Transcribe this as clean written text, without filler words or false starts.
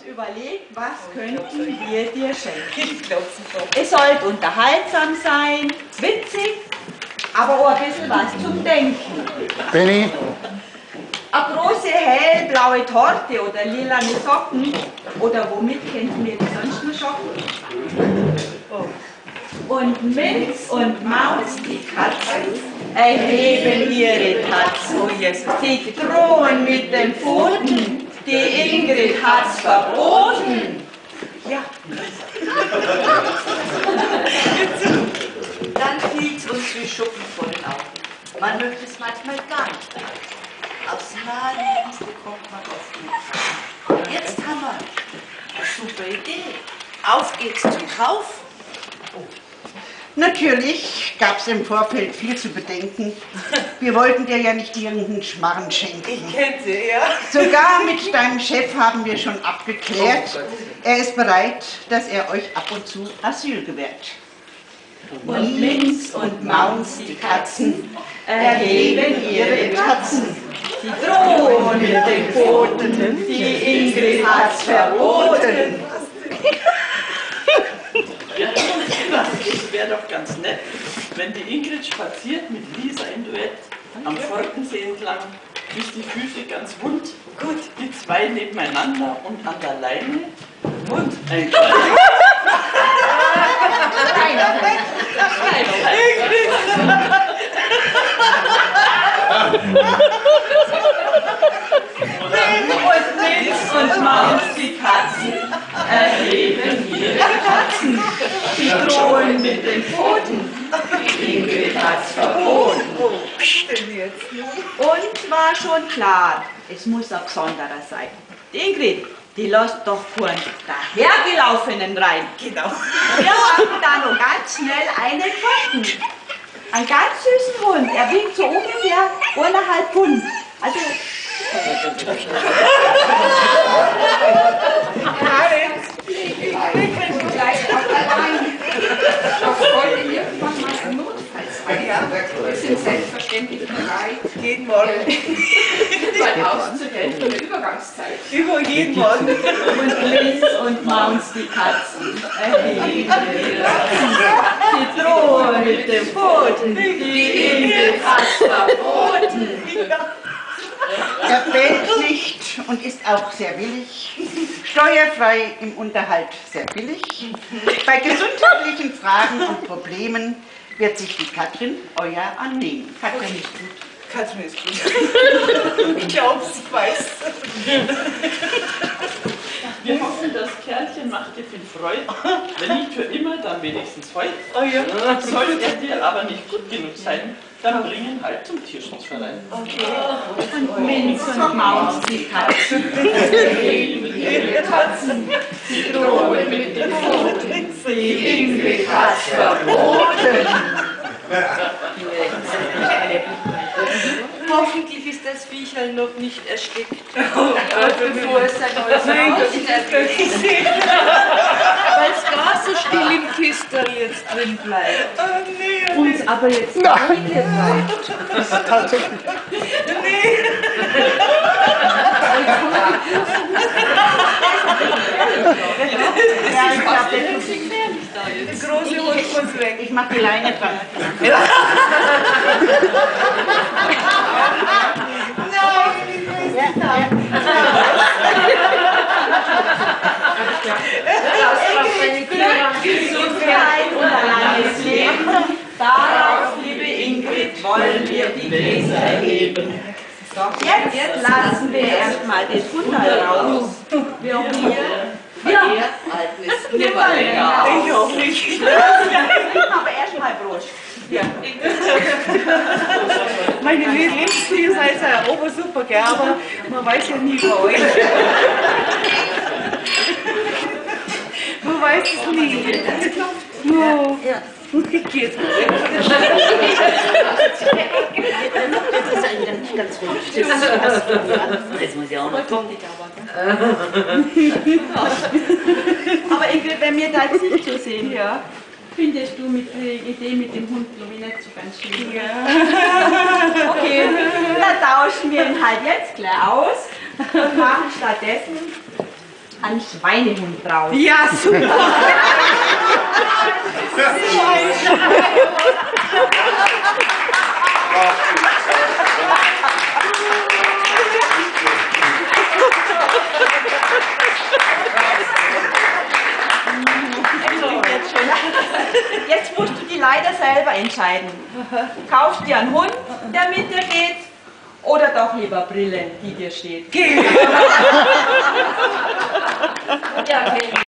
überlegt, was könnten wir dir schenken. Es sollte unterhaltsam sein, witzig, aber auch ein bisschen was zum Denken. Benny? Eine große hellblaue Torte oder lilane Socken. Oder womit könnten wir die sonst nur schocken? Und Minz und Maus, die Katzen, erheben ihre Tatzen. Sie drohen mit den Pfoten, die Ingrid hat's verboten. Ja. Dann fiel's uns wie Schuppen vor den Augen. Man möchte es manchmal gar nicht sagen. Aufs Naheliegendste kommt man oft nicht. Jetzt haben wir eine super Idee. Auf geht's zum Kauf. Natürlich gab es im Vorfeld viel zu bedenken. Wir wollten dir ja nicht irgendeinen Schmarrn schenken. Ich kenne sie, ja. Sogar mit deinem Chef haben wir schon abgeklärt. Er ist bereit, dass er euch ab und zu Asyl gewährt. Und Minz und Maus, die Katzen, erheben ihre Tatzen. Sie drohen mit den Pfoten, die Ingrid hat's verboten. Wir haben uns gedacht, es wäre doch ganz nett, wenn die Ingrid spaziert mit Lisa im Duett am Forkensee entlang, bis die Füße ganz wund. Gut, die zwei nebeneinander und an der Leine und ein kleiner. Und Minz und Maus, die Katzen, erheben ihre Tatzen. Sie drohen mit den Pfoten, die Ingrid hat's verboten. Und war schon klar, es muss ein besonderer sein. Die Ingrid, die lässt doch keinen dahergelaufenen rein. Genau. Wir haben da noch ganz schnell einen gefunden. Einen ganz süßen Hund, er wiegt so ungefähr 1,5 Pfund. Also Wir sind selbstverständlich bereit, Jeden Morgen. mein Haus zu helfen in der Übergangszeit. Über jeden Morgen. und Minz und Maus, die Katzen, erheben ihre Tatzen. Sie drohen mit dem Pfoten, die Ingrid hat's verboten. Er bellt nicht und ist auch sehr willig. Steuerfrei im Unterhalt sehr billig. Bei gesundheitlichen Fragen und Problemen wird sich die Katrin euer annehmen. Katrin ist gut. Katrin ist gut. Ich glaub's, ich weiß. Wir hoffen, das Kerlchen macht dir viel Freude. Wenn nicht für immer, dann wenigstens heute. Oh ja. Soll er dir aber nicht gut genug sein, dann bring ihn halt zum Tierschutzverein. Und Minz und Maus, die Katzen, erheben ihre Tatzen. Sie drohen mit den Pfoten, die Ingrid hat's verboten. Hoffentlich ist das Viecherl noch nicht erstickt, bevor es sein neues Haus erwischt. Weil es gar so still im Kistel jetzt drin bleibt. Oh nee, Uns aber jetzt nicht bleibt. Das ist tatsächlich. Ja, ich glaube, Das ist gefährlich da jetzt. Der große Hund muss weg. ich mache die Leine dran. Gesundheit und ein langes Leben. Darauf, liebe Ingrid, wollen wir die Gläser erheben. Jetzt lassen wir erstmal den Futter raus. Wir Alten ist nimmer länger. Ich auch nicht. aber erstmal Prost. Ja. Meine Lieblingsziel seid ja obersuper, gell, aber man weiß ja nie bei euch. Man weiß es nie. No. Ja. Geht's mal weg. Das ist eigentlich ganz ruhig. Jetzt muss ich auch noch kommen. Aber Ingrid, wenn wir dein Gesicht so sehen, ja, findest du mit der Idee mit dem Hund, glaube ich, nicht so ganz schön. Ja. Okay, dann tauschen wir ihn halt jetzt gleich aus und machen stattdessen einen Schweinehund braucht. Ja, super. Jetzt musst du die leider selber entscheiden. Kaufst dir einen Hund, der mit dir geht, oder doch lieber Brille, die dir steht? Ja, okay.